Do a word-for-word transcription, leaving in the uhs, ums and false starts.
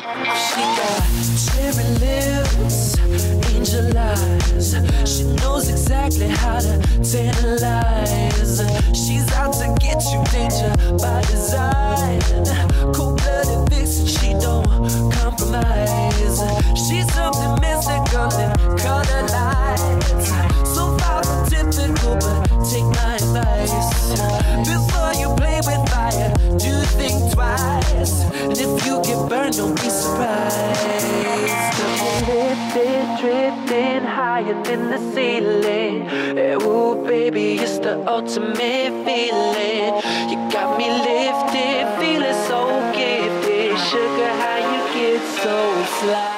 She got cherry lips, angel eyes. She knows exactly how to tantalize. She's out to get you, danger by design. Cold-blooded vixen, she don't compromise. She's something mystical in color lights. So far from typical, but take my advice. Before you play with fire, do think twice. And if you get burned, don't be surprised. Lifted, drifting higher than the ceiling. Hey, ooh, baby, it's the ultimate feeling. You got me lifted, feeling so gifted. Sugar, how you get so fly.